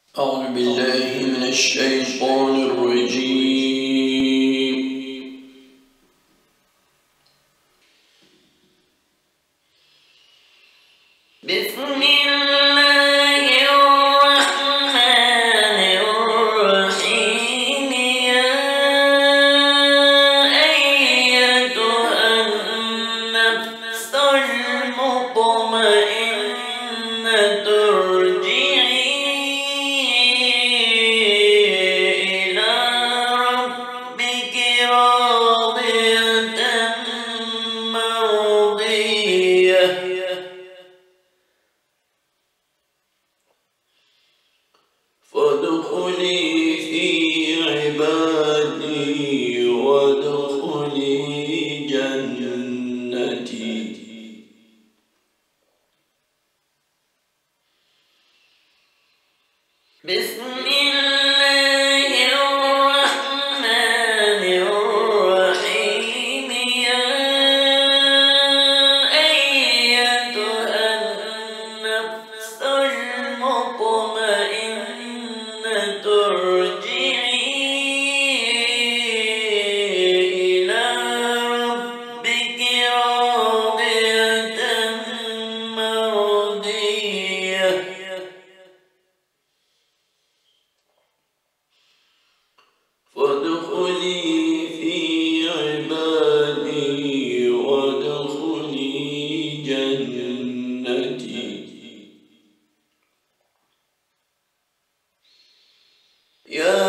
أعوذ بالله من الشيطان الرجيم. بسم الله الرحمن الرحيم. يا أيتها النفس المطمئنة ارجعي إلى ربك راضية مرضية فادخلي في عبادي وادخلي جنتي. بسم الله الرحمن الرحيم. يا أيتها النفس المطمئنة ارجعي إلى ربك راضية مرضية فادخلي في عبادي وادخلي جنتي. يا